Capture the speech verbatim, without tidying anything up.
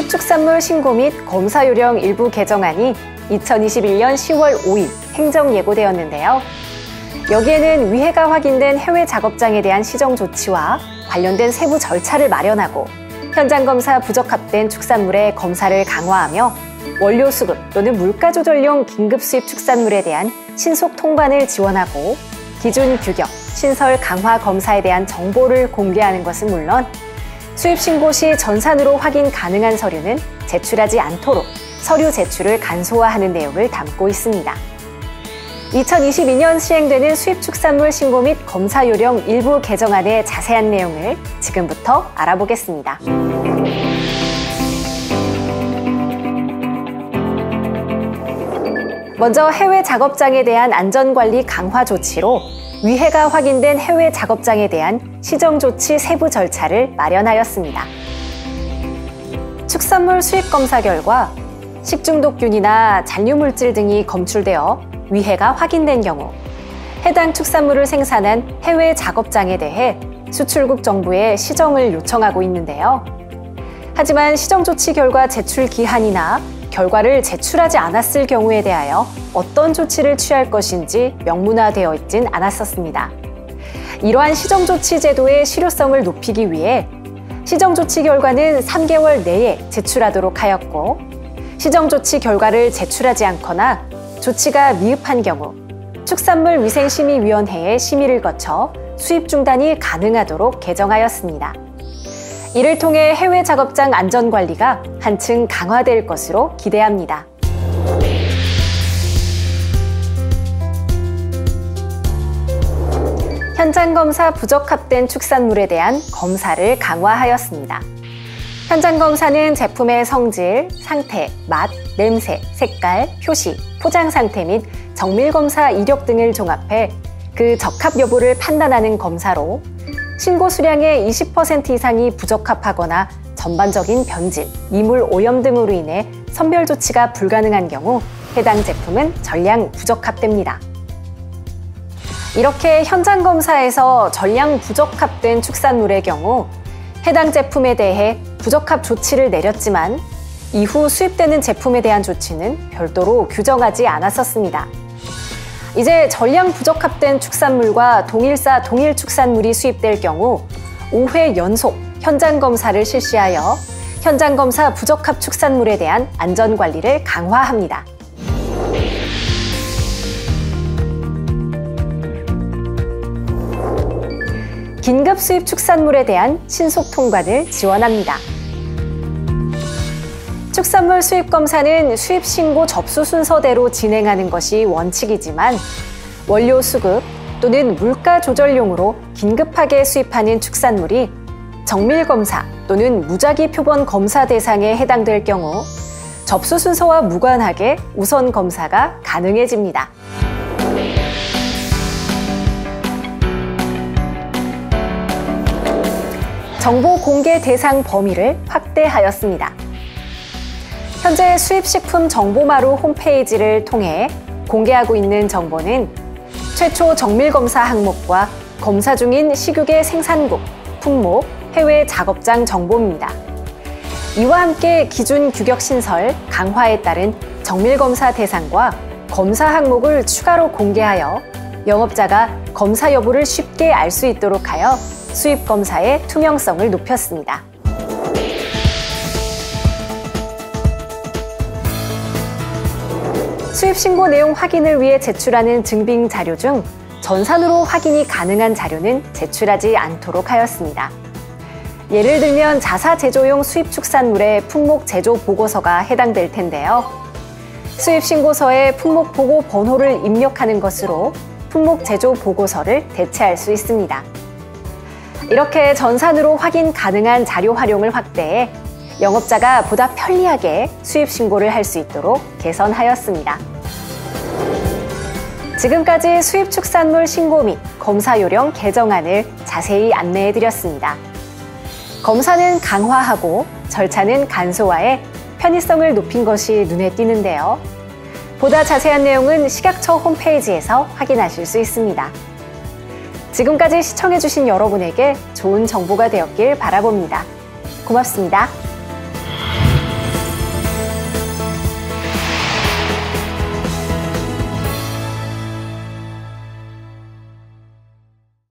수입축산물 신고 및 검사 요령 일부 개정안이 이천이십일 년 시월 오일 행정 예고되었는데요. 여기에는 위해가 확인된 해외 작업장에 대한 시정 조치와 관련된 세부 절차를 마련하고 현장 검사 부적합된 축산물의 검사를 강화하며 원료 수급 또는 물가 조절용 긴급 수입 축산물에 대한 신속 통관을 지원하고 기준 규격, 신설 강화 검사에 대한 정보를 공개하는 것은 물론 수입 신고 시 전산으로 확인 가능한 서류는 제출하지 않도록 서류 제출을 간소화하는 내용을 담고 있습니다. 이천이십이 년 시행되는 수입축산물 신고 및 검사 요령 일부 개정안의 자세한 내용을 지금부터 알아보겠습니다. 먼저 해외 작업장에 대한 안전관리 강화 조치로 위해가 확인된 해외 작업장에 대한 시정 조치 세부 절차를 마련하였습니다. 축산물 수입 검사 결과 식중독균이나 잔류물질 등이 검출되어 위해가 확인된 경우 해당 축산물을 생산한 해외 작업장에 대해 수출국 정부에 시정을 요청하고 있는데요. 하지만 시정 조치 결과 제출 기한이나 결과를 제출하지 않았을 경우에 대하여 어떤 조치를 취할 것인지 명문화되어 있진 않았었습니다. 이러한 시정 조치 제도의 실효성을 높이기 위해 시정 조치 결과는 삼 개월 내에 제출하도록 하였고, 시정 조치 결과를 제출하지 않거나 조치가 미흡한 경우 축산물위생심의위원회의 심의를 거쳐 수입 중단이 가능하도록 개정하였습니다. 이를 통해 해외 작업장 안전관리가 한층 강화될 것으로 기대합니다. 현장검사 부적합된 축산물에 대한 검사를 강화하였습니다. 현장검사는 제품의 성질, 상태, 맛, 냄새, 색깔, 표시, 포장 상태 및 정밀검사 이력 등을 종합해 그 적합 여부를 판단하는 검사로 신고 수량의 이십 퍼센트 이상이 부적합하거나 전반적인 변질, 이물 오염 등으로 인해 선별 조치가 불가능한 경우 해당 제품은 전량 부적합됩니다. 이렇게 현장 검사에서 전량 부적합된 축산물의 경우 해당 제품에 대해 부적합 조치를 내렸지만 이후 수입되는 제품에 대한 조치는 별도로 규정하지 않았었습니다. 이제 전량 부적합된 축산물과 동일사 동일 축산물이 수입될 경우 오 회 연속 현장 검사를 실시하여 현장 검사 부적합 축산물에 대한 안전 관리를 강화합니다. 긴급 수입 축산물에 대한 신속 통관을 지원합니다. 축산물 수입 검사는 수입 신고 접수 순서대로 진행하는 것이 원칙이지만 원료 수급 또는 물가 조절용으로 긴급하게 수입하는 축산물이 정밀 검사 또는 무작위 표본 검사 대상에 해당될 경우 접수 순서와 무관하게 우선 검사가 가능해집니다. 정보 공개 대상 범위를 확대하였습니다. 현재 수입식품 정보마루 홈페이지를 통해 공개하고 있는 정보는 최초 정밀검사 항목과 검사 중인 식육의 생산국, 품목, 해외 작업장 정보입니다. 이와 함께 기준 규격 신설, 강화에 따른 정밀검사 대상과 검사 항목을 추가로 공개하여 영업자가 검사 여부를 쉽게 알 수 있도록 하여 수입 검사의 투명성을 높였습니다. 수입 신고 내용 확인을 위해 제출하는 증빙 자료 중 전산으로 확인이 가능한 자료는 제출하지 않도록 하였습니다. 예를 들면 자사 제조용 수입 축산물의 품목 제조 보고서가 해당될 텐데요. 수입 신고서에 품목 보고 번호를 입력하는 것으로 품목 제조 보고서를 대체할 수 있습니다. 이렇게 전산으로 확인 가능한 자료 활용을 확대해 영업자가 보다 편리하게 수입 신고를 할 수 있도록 개선하였습니다. 지금까지 수입 축산물 신고 및 검사 요령 개정안을 자세히 안내해드렸습니다. 검사는 강화하고 절차는 간소화해 편의성을 높인 것이 눈에 띄는데요. 보다 자세한 내용은 식약처 홈페이지에서 확인하실 수 있습니다. 지금까지 시청해주신 여러분에게 좋은 정보가 되었길 바라봅니다. 고맙습니다.